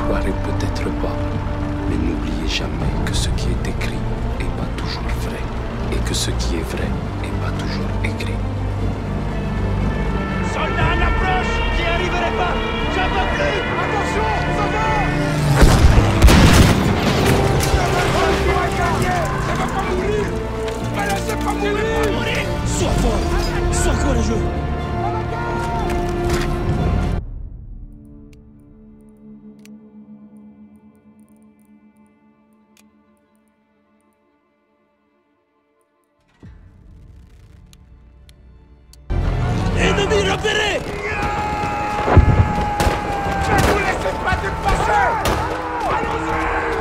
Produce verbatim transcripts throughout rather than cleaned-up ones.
croirez peut-être pas, mais n'oubliez jamais que ce qui est écrit n'est pas toujours vrai, et que ce qui est vrai n'est pas toujours écrit. Soldats à l'approche! J'y arriverai pas! J'en peux plus! Attention! Ça va! Ça va pas mourir! Ne laissez pas mourir! Sois fort! Sois courageux! Ennemi repéré! Ne vous laissez pas dépasser! Allons-y!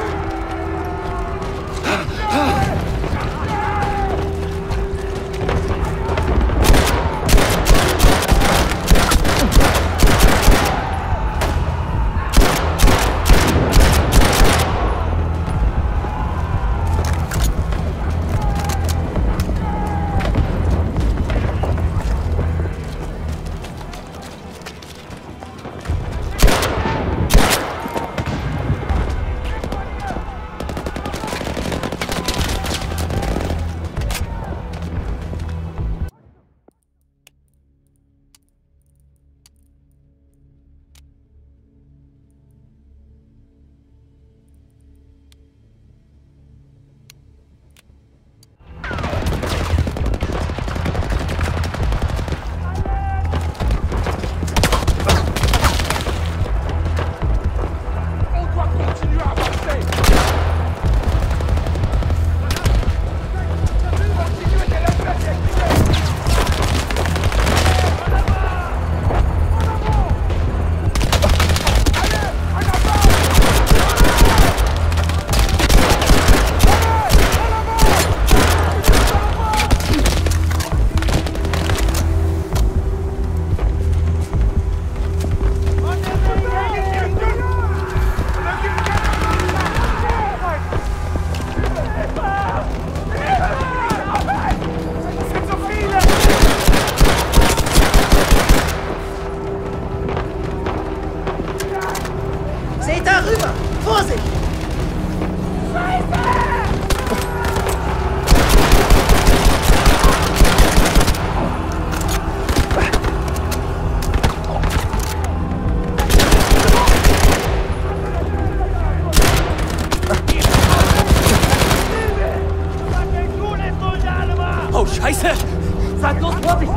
Oh, Scheiße! Sag los, vorsichtig!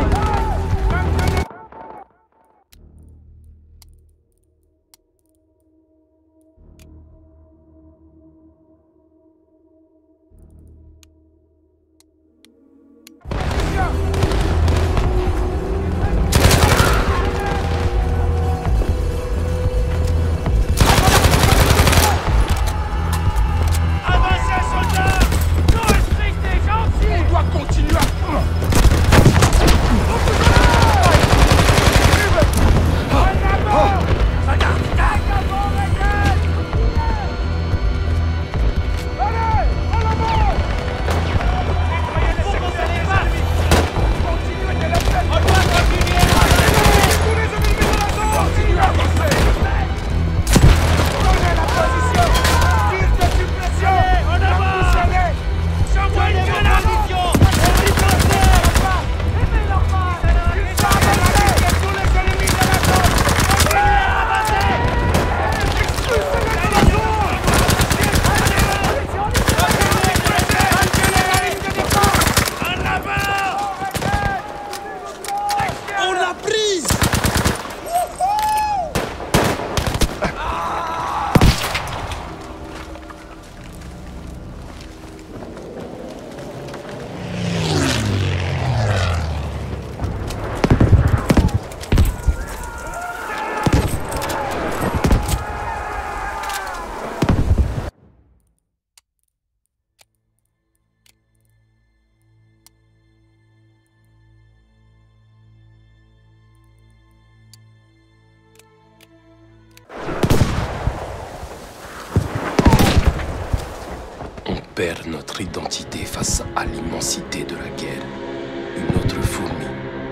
perd notre identité face à l'immensité de la guerre. Une autre fourmi,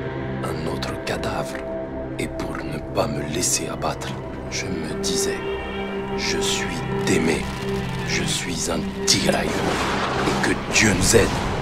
un autre cadavre. Et pour ne pas me laisser abattre, je me disais, Je suis aimé. Je suis un tirailleur. Et que Dieu nous aide.